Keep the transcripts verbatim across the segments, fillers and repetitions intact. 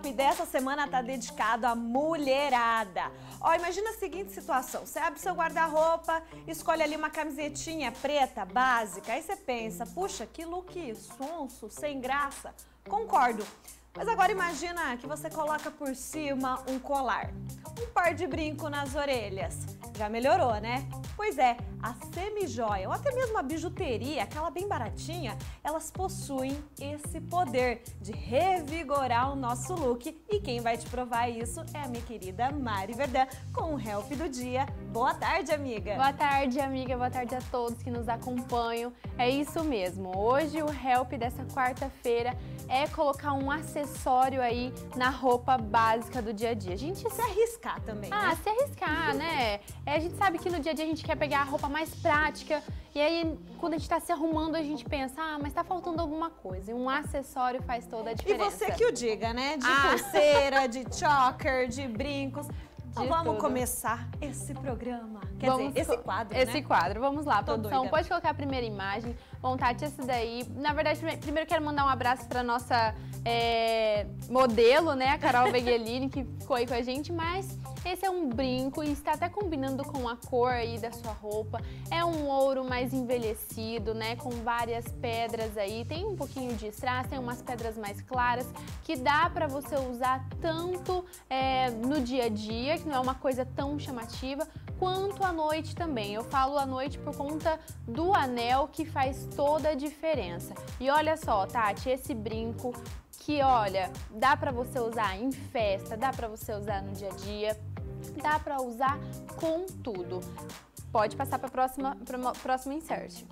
Help dessa semana tá dedicado à mulherada. Ó, imagina a seguinte situação, você abre seu guarda-roupa, escolhe ali uma camisetinha preta, básica, aí você pensa, puxa, que look sonso, sem graça. Concordo. Mas agora imagina que você coloca por cima um colar, um par de brinco nas orelhas. Já melhorou, né? Pois é, a semi-joia ou até mesmo a bijuteria, aquela bem baratinha, elas possuem esse poder de revigorar o nosso look. E quem vai te provar isso é a minha querida Mari Verdun com o Help do Dia. Boa tarde, amiga! Boa tarde, amiga. Boa tarde a todos que nos acompanham. É isso mesmo. Hoje o Help dessa quarta-feira é colocar um acessório aí na roupa básica do dia a dia. A gente se arriscar também, ah, né? se arriscar, né? É, a gente sabe que no dia a dia a gente quer pegar a roupa mais prática e aí quando a gente tá se arrumando a gente pensa, ah, mas tá faltando alguma coisa. E um acessório faz toda a diferença. E você que o diga, né? De ah. pulseira, de choker, de brincos. Então vamos tudo. começar esse programa, quer vamos dizer, esse quadro, Esse né? quadro, vamos lá, Tô produção, doida. pode colocar a primeira imagem. Bom, Tati, esse daí, na verdade, primeiro quero mandar um abraço para nossa é, modelo, né, a Carol Beguelini, que ficou aí com a gente, mas esse é um brinco e está até combinando com a cor aí da sua roupa. É um ouro mais envelhecido, né, com várias pedras aí, tem um pouquinho de strass, tem umas pedras mais claras, que dá para você usar tanto é, no dia a dia, que não é uma coisa tão chamativa, quanto à noite também. Eu falo à noite por conta do anel, que faz toda a diferença. E olha só, Tati, esse brinco que, olha, dá pra você usar em festa, dá pra você usar no dia a dia, dá pra usar com tudo. Pode passar para próxima para próximo insert.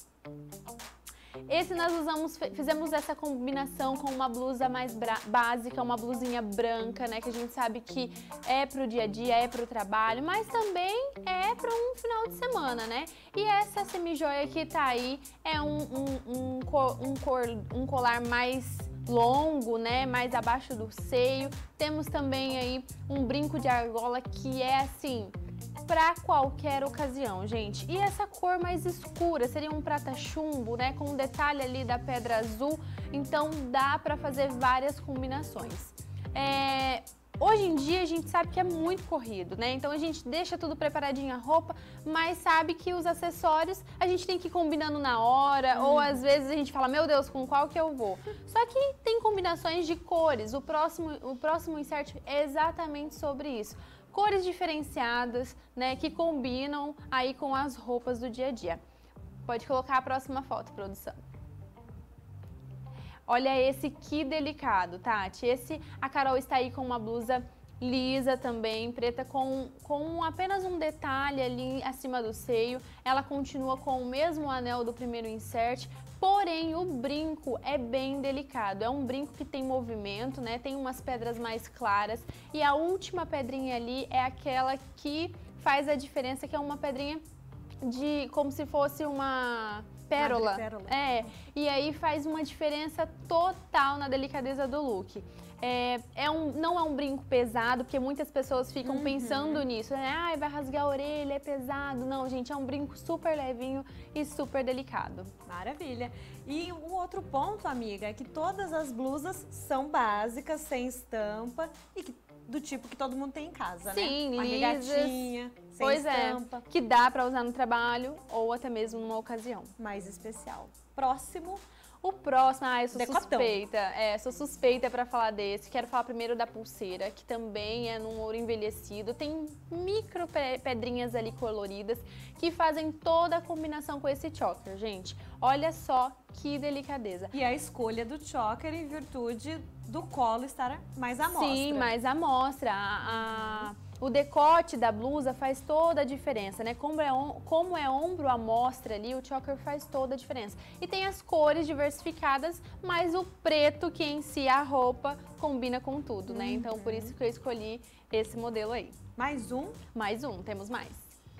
Esse nós usamos, fizemos essa combinação com uma blusa mais básica, uma blusinha branca, né, que a gente sabe que é pro dia a dia, é pro trabalho, mas também é para um final de semana, né? E essa semi-joia que tá aí é um, um, um, cor, um, cor, um colar mais longo, né, mais abaixo do seio. Temos também aí um brinco de argola que é assim, para qualquer ocasião, gente. E essa cor mais escura, seria um prata chumbo, né, com um detalhe ali da pedra azul, então dá para fazer várias combinações. É... Hoje em dia a gente sabe que é muito corrido, né? Então a gente deixa tudo preparadinho a roupa, mas sabe que os acessórios a gente tem que ir combinando na hora, hum. ou às vezes a gente fala, meu Deus, com qual que eu vou? Só que tem combinações de cores, o próximo, o próximo insert é exatamente sobre isso. Cores diferenciadas, né, que combinam aí com as roupas do dia a dia. Pode colocar a próxima foto, produção. Olha esse que delicado, Tati. Esse, a Carol está aí com uma blusa lisa também, preta, com, com apenas um detalhe ali acima do seio. Ela continua com o mesmo anel do primeiro insert, porém o brinco é bem delicado. É um brinco que tem movimento, né? Tem umas pedras mais claras e a última pedrinha ali é aquela que faz a diferença, que é uma pedrinha de como se fosse uma pérola. pérola. É, e aí faz uma diferença total na delicadeza do look. É, é um, não é um brinco pesado, porque muitas pessoas ficam uhum. pensando nisso, né? Ai, vai rasgar a orelha, é pesado. Não, gente, é um brinco super levinho e super delicado. Maravilha. E um outro ponto, amiga, é que todas as blusas são básicas, sem estampa e que do tipo que todo mundo tem em casa, Sim, né? Uma lisas, regatinha, sem pois estampa. É, que dá pra usar no trabalho ou até mesmo numa ocasião. Mais especial. Próximo. O próximo, ah, eu sou Decotão. suspeita, é, sou suspeita pra falar desse. Quero falar primeiro da pulseira, que também é num ouro envelhecido. Tem micro pedrinhas ali coloridas que fazem toda a combinação com esse choker, gente. Olha só que delicadeza. E a escolha do choker em virtude do colo estar mais à mostra. Sim, mais à mostra. A, a, o decote da blusa faz toda a diferença, né? Como é, como é ombro à mostra ali, o choker faz toda a diferença. E tem as cores diversificadas, mas o preto que em si a roupa combina com tudo, né? Uhum. Então por isso que eu escolhi esse modelo aí. Mais um? Mais um, temos mais.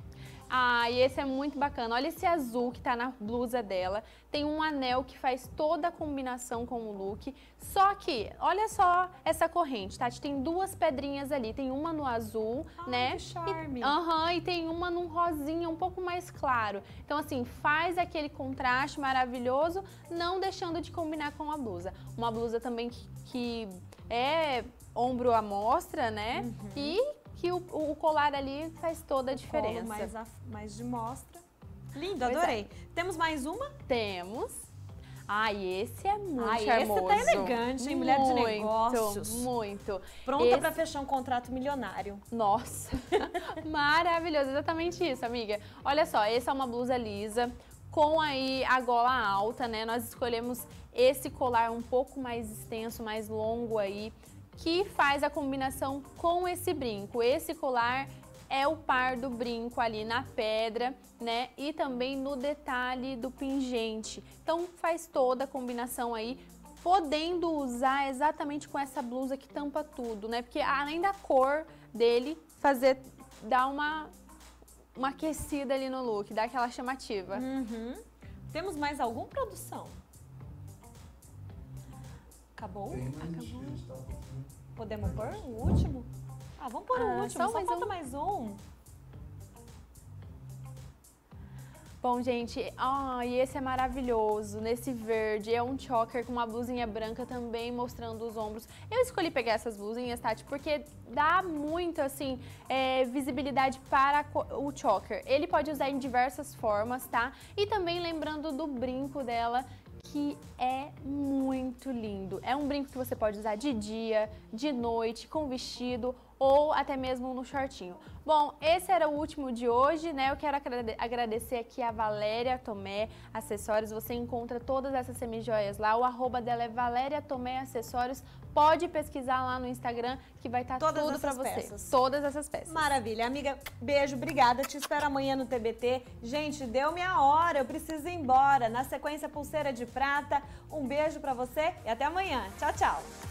Ah, e esse é muito bacana. Olha esse azul que tá na blusa dela. Tem um anel que faz toda a combinação com o look. Só que, olha só essa corrente, Tati. Tem duas pedrinhas ali. Tem uma no azul, Ai, né? que charme. Aham, uhum, e tem uma num rosinha um pouco mais claro. Então, assim, faz aquele contraste maravilhoso, não deixando de combinar com a blusa. Uma blusa também que, que é ombro à mostra, né? Uhum. E que o, o colar ali faz toda a diferença. Colo mais, a, mais de mostra. Lindo, Pois adorei. é. Temos mais uma? Temos. Ai, esse é muito Ai, charmoso. esse tá elegante, hein? Mulher de negócios. Muito, Pronta esse... pra fechar um contrato milionário. Nossa, maravilhoso. Exatamente isso, amiga. Olha só, essa é uma blusa lisa, com aí a gola alta, né? Nós escolhemos esse colar um pouco mais extenso, mais longo aí, que faz a combinação com esse brinco. Esse colar é o par do brinco ali na pedra, né? E também no detalhe do pingente. Então faz toda a combinação aí, podendo usar exatamente com essa blusa que tampa tudo, né? Porque além da cor dele, fazer, dar uma, uma aquecida ali no look, dar aquela chamativa. Uhum. Temos mais algum, produção? Acabou? Acabou. Podemos pôr o último? Ah, vamos pôr ah, o último, só, só mais falta um. mais um. Bom, gente, oh, e esse é maravilhoso, nesse verde, é um choker com uma blusinha branca também mostrando os ombros. Eu escolhi pegar essas blusinhas, Tati, porque dá muito, assim, é, visibilidade para o choker. Ele pode usar em diversas formas, tá? E também lembrando do brinco dela, que é muito lindo. É um brinco que você pode usar de dia, de noite, com vestido ou até mesmo no shortinho. Bom, esse era o último de hoje, né? Eu quero agradecer aqui a Valéria Tomé Acessórios. Você encontra todas essas semijoias lá. O arroba dela é Valéria Tomé Acessórios. Pode pesquisar lá no Instagram que vai estar todas tudo pra você. Peças. Todas essas peças. Maravilha. Amiga, beijo, obrigada. Te espero amanhã no T B T. Gente, deu minha hora, eu preciso ir embora. Na sequência, pulseira de prata. Um beijo pra você e até amanhã. Tchau, tchau.